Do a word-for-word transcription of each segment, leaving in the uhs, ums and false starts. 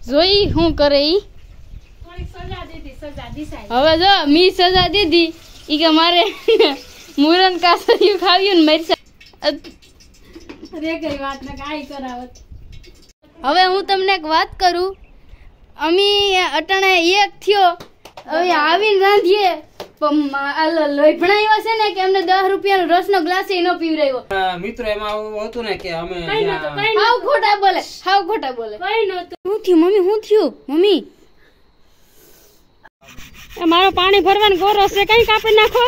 જોઈ હું કરે ઈ સજા દીધી સજા દિસાઈ હવે જો મી સજા દીધી ઈ કે મારે મુરન કાસરિયું ખાવ્યું ને મરસા રે ગઈ વાત ને કાઈ કરાવત હવે હું તમને એક વાત કરું અમી અટાણે એક થયો હવે આવીને રાંધીએ પણ લોહી ભણાવ્યો છે ને કે અમને દસ રૂપિયાનો રસનો ગ્લાસ ન પીવરાવ્યો મિત્રો એમાં આવું હતું ને કે અમે હાવ ખોટા બોલે હાવ ખોટા બોલે કઈ નતું શું થયું મમ્મી શું થયું મમ્મી મારો પાણી ભરવાનો ગોરો છે કઈ કાપી નાખો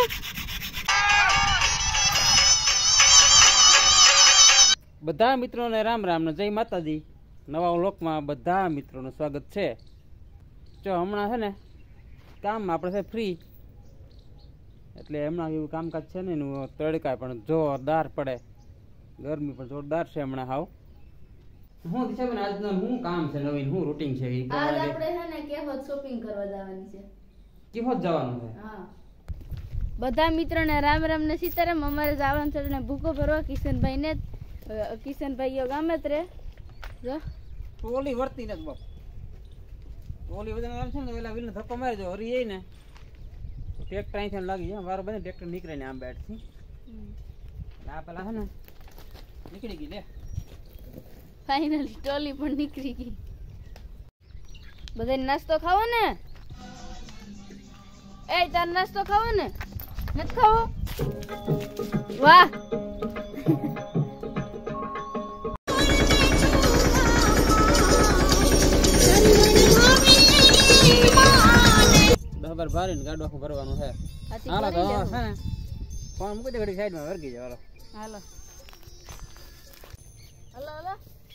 બધા મિત્રોને રામ રામ ને જય માતાજી નવા લોકમાં બધા મિત્રોનું સ્વાગત છે જો હમણાં છે ને કામ આપણે છે ફ્રી એટલે હમણાં એવું કામકાજ છે ને એનું તડકા પણ જોરદાર પડે ગરમી પણ જોરદાર છે હમણાં હાવ હું દિશાબેન આજનું શું કામ છે નવીન શું રૂટીન છે એ આજ આપણે છે ને કેહોદ શોપિંગ કરવા જવાની છે કેહોદ જવાનું છે હા બધા મિત્રોને રામ રામ ને સીતારામ અમારે જવાનું છે ને ભૂકો ભરવા કિશનભાઈ ને કિશનભાઈ યો ગામે જ રે જો ઓલી વર્તી ને બાપ ઓલી બધા આમ છે ને ઓલા વિલને ધક્કો મારી જો હરી એ ને ટ્રેક્ટર અહીંથી લાગી જાય મારો બધે ટ્રેક્ટર નીકળે ને આમ બેઠથી આ પેલા છે ને નીકળી ગઈ લે ફાઇનલી ટોલી પણ નીકળી ગઈ બધાને નાસ્તો ખાવો ને એ તાર નાસ્તો ખાવો ને નથી ખાવો વાહ ખબર ભારી ને ગાડો આખું ભરવાનું છે હાલો તો છે ને ફોન મૂકી દે ઘડી સાઈડમાં વર્ગી જાવ હાલો હાલો હાલો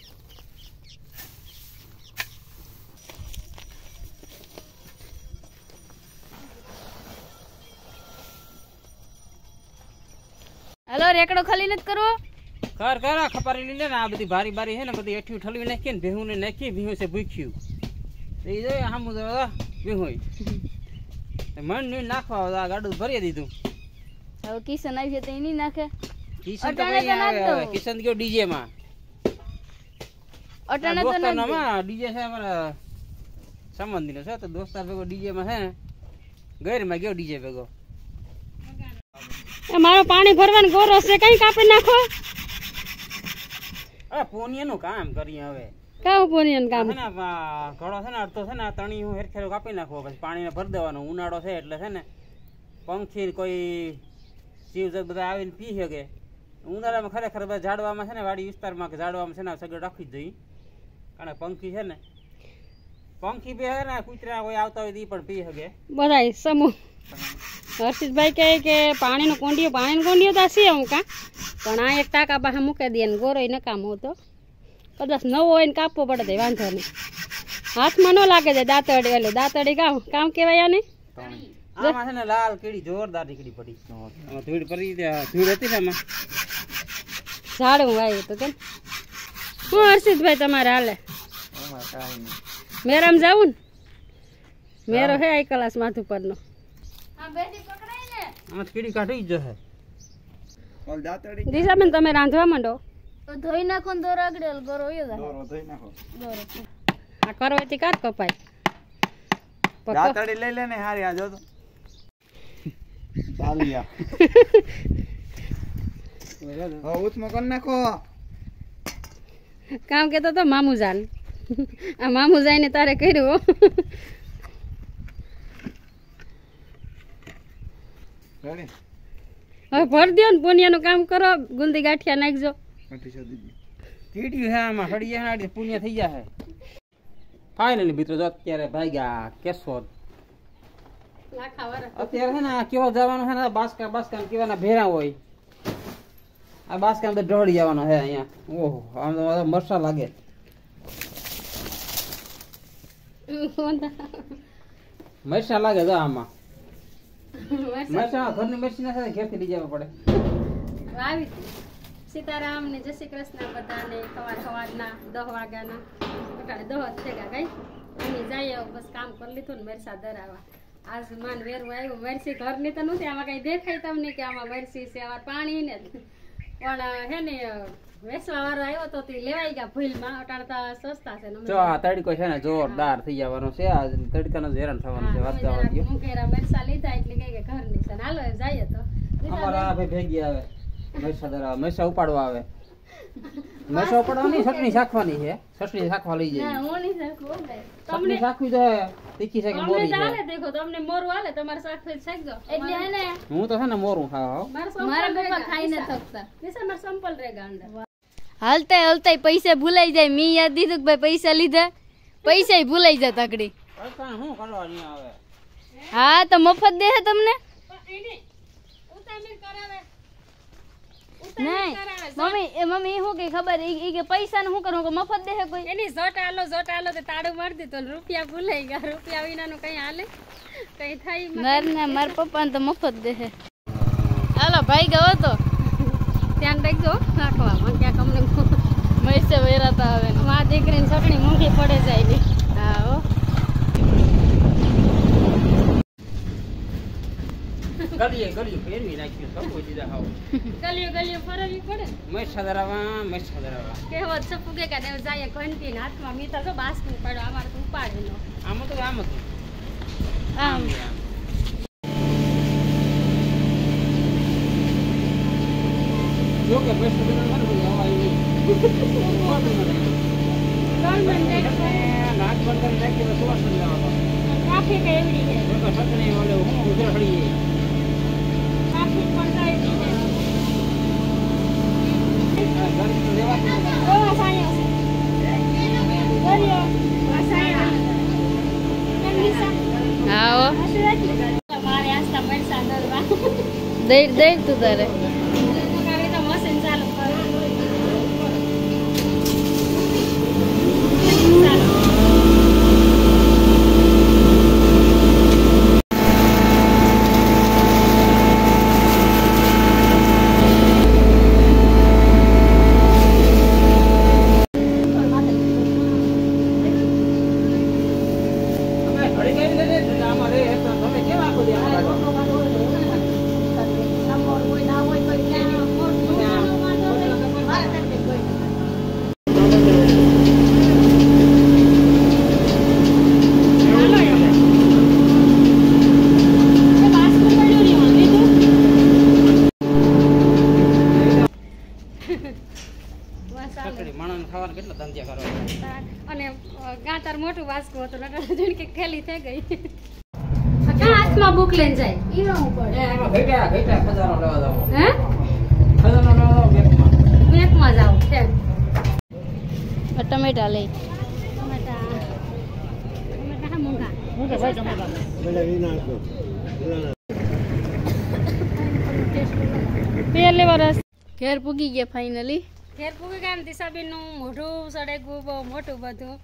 હાલો રેકડો ખાલી નથી કરવો કર કર ખપારી લઈ લે ને આ બધી ભારી ભારી છે ને બધી એઠી ઠલવી નાખી ને ભેહું ને નાખી ભેહું છે ભૂખ્યું એ જો સામું ભેહું મન નહીં નાખવા આ ગાડું ભરી દીધું હવે કિશન આવી છે તો એ નહીં નાખે કિશન તો કઈ આવે કિશન ગયો ડીજે માં અટાણે તો ના ડીજે છે અમારા સંબંધીનો છે તો દોસ્તાર ભેગો ડીજે માં છે ને ગેર માં ગયો ડીજે ભેગો મારો પાણી ભરવાનો ગોરો છે કઈ કાપી નાખો આ પોનિયાનું કામ કરીએ હવે કાવ પોનિયાનું કામ છે ને ઘડો છે ને અડધો છે ને તણી હું હેરખેરો કાપી નાખવો પછી પાણીને ભરી દેવાનો ઉનાળો છે એટલે છે ને પંખી કોઈ જીવજંતુ બધા આવીને પી શકે ઉનાળામાં ખરેખર બધા ઝાડવામાં છે ને વાડી વિસ્તારમાં કે ઝાડવામાં છે ને સગડ રાખવી જ જોઈએ કારણ પંખી છે ને પંખી બે છે ને કૂતરા કોઈ આવતા હોય એ પણ પી શકે બધાય સમૂહ હર્ષિતભાઈ કહે કે પાણીનો કોંડિયો પાણીનો કોંડિયો તો છે હું કાં પણ આ એક ટાંકા પાસે મૂકી દે ને ગોરો નકામો હતો કદાચ નવો હોય ને કાપવો પડે વાંધો નહીં હાથમાં ન લાગે છે દાંતડી એટલે દાંતડી કામ કામ કહેવાય આને આમાં છે ને લાલ કીડી જોરદાર નીકળી પડી ધૂળ પડી ધૂળ હતી ને આમાં ઝાડું આવ્યું તો કેમ શું હર્ષિતભાઈ તમારે હાલે મેરામ જાવું ને મેરો હે આ કલાસ માથું પરનો આમાં કીડી કાઢી જ જશે દિશાબેન તમે રાંધવા માંડો તો ધોઈ નાખો ને દોર આગળ ગોરો હોય દોરો ધોઈ નાખો દોરો આ કરવાથી કાટ કપાય દાતડી લઈ લે ને હારી આ જો તો ચાલિયા હવે ઉતમો કર નાખો કામ કેતો તો મામુ જાન આ મામુ જાઈને તારે કર્યું રેડી હવે ભર દો ને પુનિયાનું કામ કરો ગુંદી ગાંઠિયા નાખજો કીડી છે આમાં સડી જાય પુણ્ય થઈ જાય ફાઇનલી મિત્રો જો અત્યારે ભાગ્યા કેશોદ અત્યારે છે ને કેવો જવાનું છે ને બાસકા બાસકા કેવાના ભેરા હોય આ બાસકા અંદર ઢળી જવાનો છે અહીંયા ઓહો આમ તો મરસા લાગે મરસા લાગે જો આમાં મરસા ઘરની મરસી ના સાથે ઘેરથી લઈ જવા પડે આવી સીતારામ ને જય શ્રી કૃષ્ણ બધાને સવાર સવારના દસ વાગ્યાના અટાણે દસ થયા કઈ અમે જઈએ બસ કામ કરી લીધું ને મરસા ધરાવા આજ માન વેરું આવ્યું મરસી ઘરની તો નથી આમાં કઈ દેખાય તમને કે આમાં મરસી છે આમાં પાણી ને પણ હે ને વેચવા વાળો આવ્યો તો તે લેવાઈ ગયા ભૂલમાં. અટાડતા સસ્તા છે ને અમે જો આ તડકો છે ને જોરદાર થઈ જવાનો છે. આ તડકાનો જ હેરાન થવાનું છે. વાત જવા દો. મુકેરા મરસા લીધા એટલે કહે કે ઘરની છે ને હાલો જઈએ તો અમારા ભાઈ ભેગી આવે મૈસા ધરાવે મૈસા ઉપાડવા આવે. મૈસા ઉપાડવાની ચટણી શાખવાની છે. ચટણી શાખવા લઈ ના જાય. હું નહીં શકું ભાઈ. ચટણી શાખવી તો તીખી છે કે અમને મોરી ચાલે છે. દેખો તમને મોરું હાલે તમારે શાક શાકજો એટલે હે ને હું તો છે ને મોરું ખાવા. મારા પપ્પા ખાઈ ન થકતા. મારા સંપલ રેગા અંદર હાલતા હાલતા પૈસા ભૂલાઈ જાય. મેં યાદ દીધું કે ભાઈ પૈસા લીધા, પૈસા ભૂલાઈ જાય તકડી. શું કરવાની આવે? હા તો મફત દે છે તમને. નહીં મમ્મી એ મમ્મી શું કે ખબર એ કે પૈસા ને શું કરું કે મફત દે છે કોઈ. એની ઝોટ આલો ઝોટ આલો તો તાળું મારી દીધું ને રૂપિયા ભૂલાઈ ગયા. રૂપિયા વિનાનું કઈ હાલે કઈ થાય માર ને મારા પપ્પા ને તો મફત દે છે. હાલો ભાઈ ગયો તો ધ્યાન રાખજો રાખવામાં ક્યાંક અમને મૈસે વેરાતા આવે ને. મા દીકરીની ચટણી મોંઘી પડે જાય ને. હા હો. ગલીએ ગલીએ ફેરવી નાખ્યું સપો દીધા હાવ. ગલીઓ ગલીઓ ફરવી પડે ને. મૈસા ધરાવા મૈસા ધરાવા. કહેવત છે ફૂગે કે દેવ જાય ઘંટી ને હાથમાં મીઠા તો બાસ્કું પડ્યો અમારે તો ઉપાડી નો આમ હતું આમ હતું આમ જો કે મૈસા ધરાવા ને હવા આવી. નાક બંધ કરી નાખી તો સુવાસ જ લેવાનો. ટ્રાફિક એવડી છે. તો સતને ઓલે હું ઉજળ ખડી. ટ્રાફિક પણ થાય છે. આ ગાડી તો લેવાતી નથી. ઓ સાયો છે. ગલીઓ આ સાયો. કેમ નિશા હા હો. મારે આસ્તા મરસા દરવા દઈ દઈ તું તારે. હવે તો મશીન ચાલુ કરો. ઘડી કઈ દે એટલે અમારે તમે કેમ આખો દે આ બાજુ? ચટણી માણસને ખાવાના કેટલા ધંધ્યા કરવા. અને ગાતાર મોટું વાસકું હતું નકર જોઈને કે ખેલી થઈ ગઈ. કા હાથમાં બુક લઈને જાય ઈનો ઉપર એ એમાં ઘેટા ઘેટા ખજાનો લેવા જાવ. હે ખજાનો લેવા જાવ બેંકમાં. બેંકમાં જાવ છે ટમેટા લઈ. ટમેટા ટમેટા હા મોંઘા હું કે ભાઈ ટમાટા પહેલી વરસ ઘેર પૂગી ગયા ફાઇનલી. ઘેર પૂગી ગયા ને દિશાબેનનું મોઢું સડેગું બહુ મોટું બધું.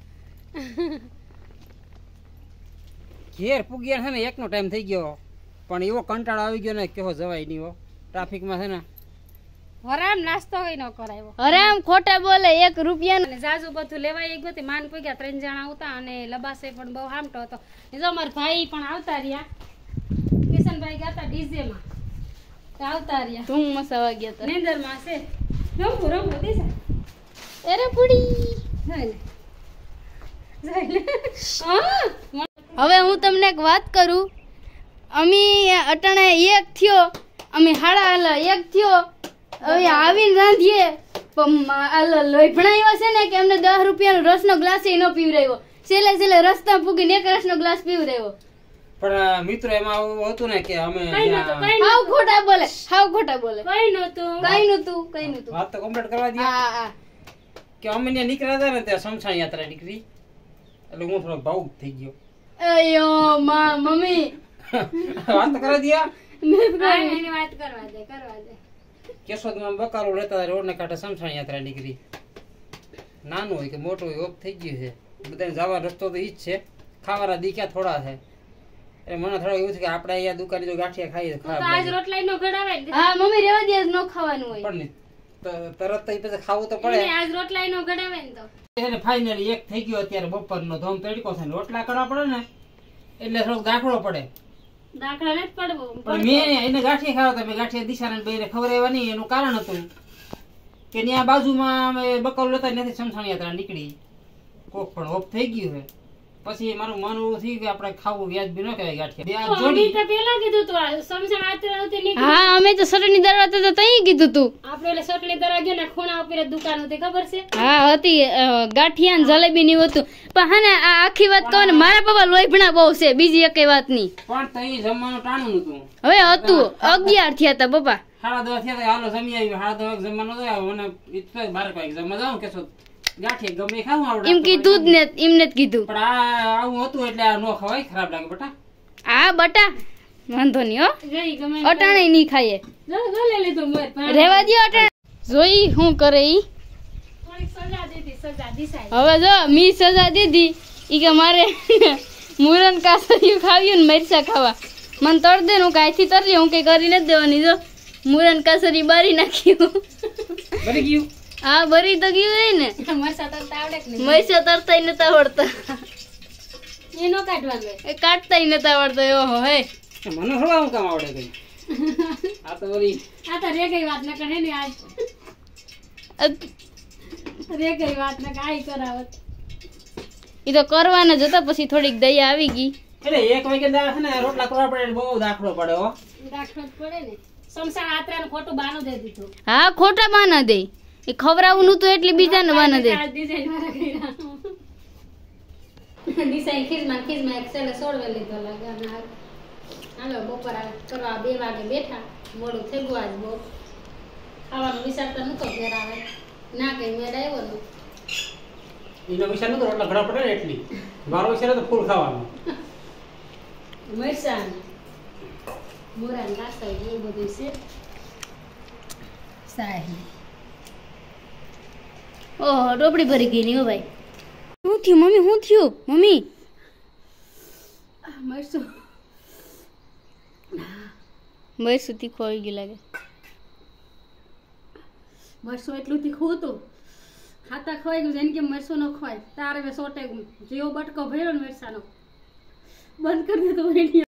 ઘેર પૂગ્યા છે ને એકનો ટાઈમ થઈ ગયો પણ એવો કંટાળો આવી ગયો ને કેવો જવાય નહીં. હો ટ્રાફિકમાં છે ને વરામ નાસ્તો હોય ન કરાવ્યો. અરે આમ ખોટા બોલે. એક રૂપિયા અને જાજુ બધું લેવાઈ ગયું તે માન પૂગ્યા ત્રણ જણા આવતા અને લબાસે પણ બહુ હામટો હતો. એ જો અમારા ભાઈ પણ આવતા રહ્યા. કિશનભાઈ ગયા હતા ડીજેમાં તો આવતા રહ્યા. તું મસાવા ગયા તા. નીંદરમાં છે રમવું રમવું દિશા અરે પૂડી. જોઈ લે જોઈ લે હા હવે હું તમને એક વાત કરું. અમે અટાણે એક થયો, અમે હાડા હાલા એક થયો. હવે આવીને રાંધીએ પણ લોહી ભણાવ્યો છે ને કે અમને દસ રૂપિયાનો રસનો ગ્લાસ એ ન પીવરાવ્યો. છેલ્લે છેલ્લે રસ્તા પૂગીને એક રસનો ગ્લાસ પીવરાવ્યો. પણ મિત્રો એમાં આવું હતું ને કે અમે કઈ નતું ત્યાં કઈ હાવ ખોટા બોલે, હાવ ખોટા બોલે. કઈ નતું કઈ નતું, કઈ નતું. વાત તો કમ્પ્લીટ કરવા દે હા હા કે અમે ત્યાં નીકળ્યા હતા ને ત્યાં શમશાન યાત્રા નીકળી એટલે હું થોડો ભાવુક થઈ ગયો. અયો માં મમ્મી વાત તો કરવા દે. હા, એની વાત કરવા દે કરવા દે કેશોદમાં બકારો લેતા રોડ ને કાંઠે શમશાન યાત્રા નીકળી. નાનું હોય કે મોટું હોય ઓફ થઈ ગયું છે. બધાને જવા રસ્તો તો ઈ જ છે. ખાવાના દીક્યા થોડા છે એટલે મને થોડું એવું છે કે આપણે અહીંયા દુકાને જો ગાંઠિયા ખાઈએ તો તો આજ ખરાબ રોટલા નો ઘડાવે ને હા મમ્મી રેવા દે, ન ખાવાનું હોય. પણ ત- તરત તો ઈ પછી ખાવું તો પડે. એને આજ રોટલા નો ઘડાવે ને તો એને ફાઇનલી એક થઈ ગયો અત્યારે બપોરનો ધોમ તડકો છે ને રોટલા કરવા પડે ને એટલે થોડોક દાખલો પડે. દાખલા નથી પડવું પણ મેં એને ગાંઠિયા ખાવા તો મેં ગાંઠિયા દિશાને બેને ખવડાવ્યા નહીં. એનું કારણ હતું કે ત્યાં બાજુમાં અમે બકરો લેતા નથી સમસાણી યાત્રા નીકળી કોક પણ ઓફ થઈ ગયું છે પછી મારું મન એવું થયું કે આપણે ખાવું વ્યાજબી ન કહેવાય ગાંઠિયા બે હાથ જોડી પેલા કીધું તું સમસણ આતરા નહોતી નીકળી હા અમે તો સટની દરવા તો તઈ કીધું તું આપણે એટલે સટલી દરા ગયો ને ખૂણા ઉપર દુકાન હતી ખબર છે હા હતી અ, ગાંઠિયા ને જલેબી ની હતું પણ હા ને આ આખી વાત કહું ને મારા પપ્પા લોહીભણા બહુ છે બીજી એકેય વાત નહીં પણ તઈ જમવાનું ટાણું નતું હવે હતું અગિયાર થયા હતા પપ્પા સાડા દસ થયા તા, હાલો જમી આવી સાડા દસ જમવાનું તો મને ઈચ્છા બાર વાગે જમવા જાઉં કેશો ગાંઠિયા ગમે એ ખાવું આવડે એમ કીધું જ ને એમને જ કીધું પણ આ આવું હતું એટલે આ નો ખવાય ખરાબ લાગે બેટા આ બટા વાંધો નહીં હો ગઈ ગમે અટાણે નહીં ખાઈએ જો જો લઈ લીધું મોર પણ રેવા દ્યો અટાણે જોઈ શું કરે ઈ થોડીક સજા દીધી સજા દિસાઈ હવે જો મી સજા દીધી ઈ કે મારે મુરન કાસરિયું ખાવ્યું ને મરચા ખાવા મને તળ દે ને હું કાંઈથી તરલી હું કઈ કરી નથી દેવાની જો મુરન કાસરી બારી નાખ્યું બરી ગયું હા બરી તો ગયું હોય ને મરસા તો આવડે કે નહીં મરચા તરતા નતા આવડતા એ નો કાઢવાનું એ કાઢતા નતા આવડતા એવો હે મને થોડા હું કામ આવડે કઈ આ તો વળી આ તો રે ગઈ વાત ન કરે ને આજ રે ગઈ વાત ન કાઈ કરાવત ઈ તો કરવાના જ હતા પછી થોડીક દયા આવી ગઈ એટલે એક વાગે દા છે ને રોટલા કરવા પડે એટલે બહુ દાખલો પડે હો દાખલો જ પડે ને સમસણ આતરાનું ખોટું બાનું દે દીધું હા ખોટા બાના દે એ ખવરાવું નતું એટલે બીજાને બાના દે આ ડિઝાઇન વાળા કર્યા ડિઝાઇન ખીરમાં ખીરમાં એક સેલે સોળવે લીધો લાગે અને આ- હાલો બપોર આ કરવા બે વાગે બેઠા મોડું થઈ ગયું આજ બહુ ખાવાનું વિચારતા નતો ઘેર આવે ના કઈ મેળ આવ્યો ને એનો વિચાર નતો રોટલા ઘડા પડે ને એટલી મારો વિચાર તો ફૂલ ખાવાનું મરચાં મોરા ને કાસા એવું બધું છે સાહેબ ઓહો ટોપડી ભરી ગઈ ની હો ભાઈ શું થયું મમ્મી શું થયું મમ્મી મરચું મરસું તીખું આવી ગયું લાગે મરચું એટલું તીખું હતું ખાતા ખવાઈ ગયું જેને કે મરચું ન ખવાય તારે હવે સોટે ગયું જેવો બટકો ભર્યો ને મરચાનો બંધ કરી દીધો